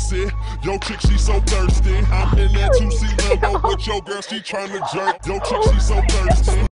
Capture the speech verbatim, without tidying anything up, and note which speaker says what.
Speaker 1: mercy. Yo chick, she so thirsty. I'm in that two C Lambo with your girl, she tryna jerk. Yo chick, she so thirsty.